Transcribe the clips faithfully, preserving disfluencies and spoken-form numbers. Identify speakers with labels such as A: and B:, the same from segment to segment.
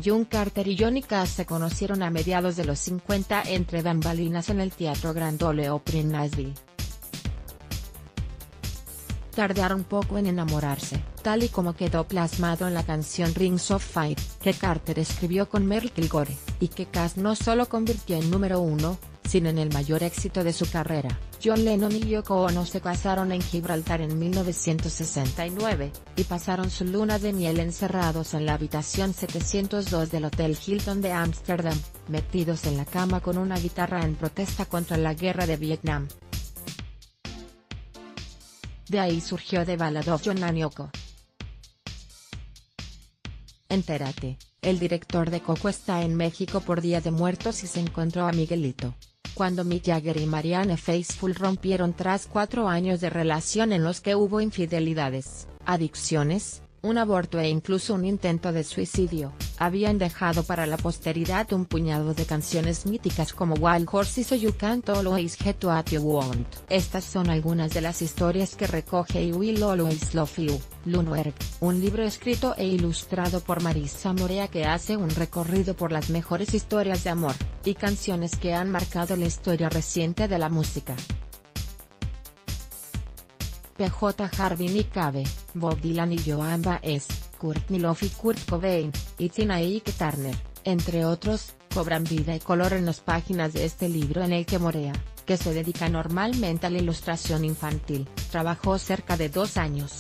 A: June Carter y Johnny Cash se conocieron a mediados de los cincuenta entre bambalinas en el Teatro Grand Ole Opry en Nashville. Tardaron poco en enamorarse, tal y como quedó plasmado en la canción Rings of Fire, que Carter escribió con Merle Kilgore, y que Cash no solo convirtió en número uno, sino en el mayor éxito de su carrera. John Lennon y Yoko Ono se casaron en Gibraltar en mil novecientos sesenta y nueve, y pasaron su luna de miel encerrados en la habitación setecientos dos del Hotel Hilton de Ámsterdam, metidos en la cama con una guitarra en protesta contra la guerra de Vietnam. De ahí surgió The Ballad of John and Yoko. Entérate, el director de Coco está en México por Día de Muertos y se encontró a Miguelito. Cuando Mick Jagger y Marianne Faithfull rompieron tras cuatro años de relación en los que hubo infidelidades, adicciones, un aborto e incluso un intento de suicidio, habían dejado para la posteridad un puñado de canciones míticas como Wild Horses o You Can't Always Get What You Want. Estas son algunas de las historias que recoge I Will Always Love You, Lunar, un libro escrito e ilustrado por Marisa Morea que hace un recorrido por las mejores historias de amor, y canciones que han marcado la historia reciente de la música. P J Harvey y Cabe, Bob Dylan y Joan Baez, Courtney Love y Kurt Cobain, y Tina y Ike Turner, entre otros, cobran vida y color en las páginas de este libro en el que Morea, que se dedica normalmente a la ilustración infantil, trabajó cerca de dos años.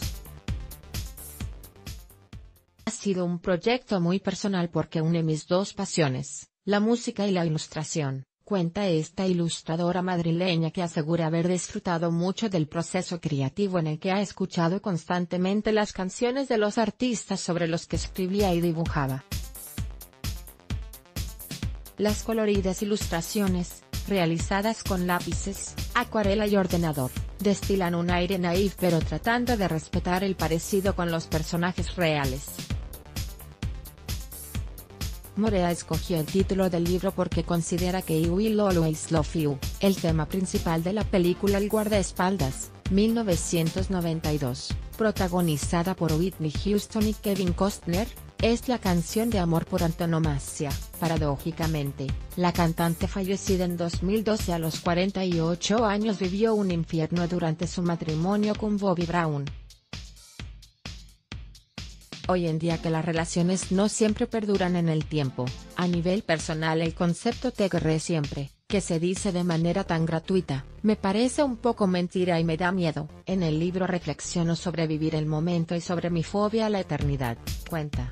A: Ha sido un proyecto muy personal porque une mis dos pasiones, la música y la ilustración. Cuenta esta ilustradora madrileña que asegura haber disfrutado mucho del proceso creativo en el que ha escuchado constantemente las canciones de los artistas sobre los que escribía y dibujaba. Las coloridas ilustraciones, realizadas con lápices, acuarela y ordenador, destilan un aire naif pero tratando de respetar el parecido con los personajes reales. Morea escogió el título del libro porque considera que I Will Always Love You, el tema principal de la película El guardaespaldas, mil novecientos noventa y dos, protagonizada por Whitney Houston y Kevin Costner, es la canción de amor por antonomasia. Paradójicamente, la cantante fallecida en dos mil doce a los cuarenta y ocho años vivió un infierno durante su matrimonio con Bobby Brown. Hoy en día que las relaciones no siempre perduran en el tiempo, a nivel personal el concepto te querré siempre, que se dice de manera tan gratuita, me parece un poco mentira y me da miedo. En el libro reflexiono sobre vivir el momento y sobre mi fobia a la eternidad, cuenta.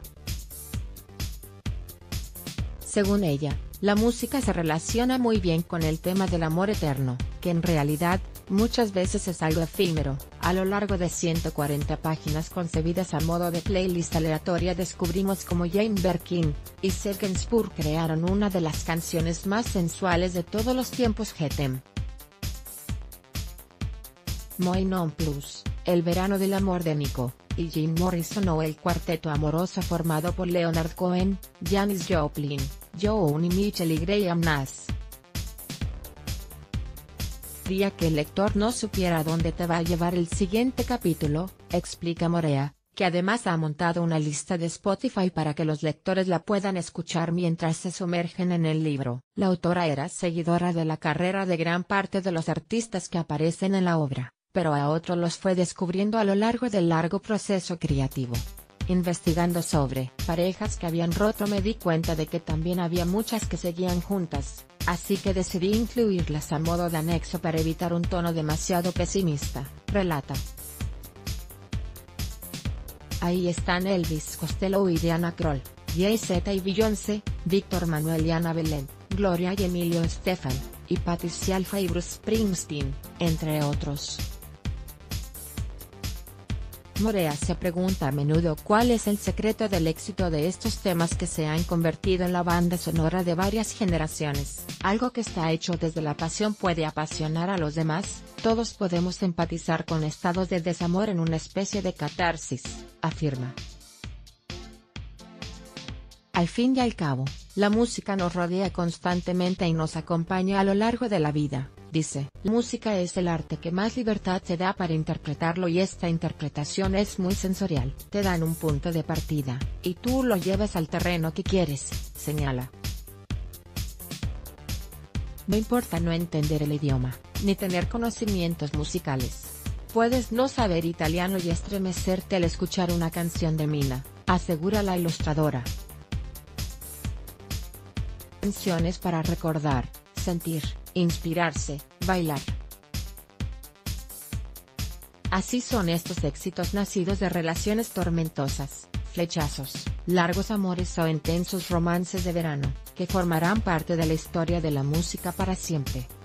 A: Según ella, la música se relaciona muy bien con el tema del amor eterno, que en realidad, muchas veces es algo efímero. A lo largo de ciento cuarenta páginas concebidas a modo de playlist aleatoria descubrimos cómo Jane Birkin y Serge Gainsbourg crearon una de las canciones más sensuales de todos los tiempos. G T M. Moi Non Plus, El verano del amor de Nico, y Jim Morrison o el cuarteto amoroso formado por Leonard Cohen, Janis Joplin, Joan y Michelle y Graham Nash. Quería que el lector no supiera dónde te va a llevar el siguiente capítulo, explica Morea, que además ha montado una lista de Spotify para que los lectores la puedan escuchar mientras se sumergen en el libro. La autora era seguidora de la carrera de gran parte de los artistas que aparecen en la obra, pero a otros los fue descubriendo a lo largo del largo proceso creativo. Investigando sobre parejas que habían roto me di cuenta de que también había muchas que seguían juntas, así que decidí incluirlas a modo de anexo para evitar un tono demasiado pesimista, relata. Ahí están Elvis Costello y Diana Krall, Jay-Z y Beyoncé, Víctor Manuel y Ana Belén, Gloria y Emilio Estefan, y Patricia Alfa y Bruce Springsteen, entre otros. Morea se pregunta a menudo cuál es el secreto del éxito de estos temas que se han convertido en la banda sonora de varias generaciones. Algo que está hecho desde la pasión puede apasionar a los demás, todos podemos empatizar con estados de desamor en una especie de catarsis, afirma. Al fin y al cabo, la música nos rodea constantemente y nos acompaña a lo largo de la vida, Dice, la música es el arte que más libertad te da para interpretarlo y esta interpretación es muy sensorial. Te dan un punto de partida, y tú lo llevas al terreno que quieres, señala. No importa no entender el idioma, ni tener conocimientos musicales. Puedes no saber italiano y estremecerte al escuchar una canción de Mina, asegura la ilustradora. Canciones para recordar, sentir, inspirarse, bailar. Así son estos éxitos nacidos de relaciones tormentosas, flechazos, largos amores o intensos romances de verano, que formarán parte de la historia de la música para siempre.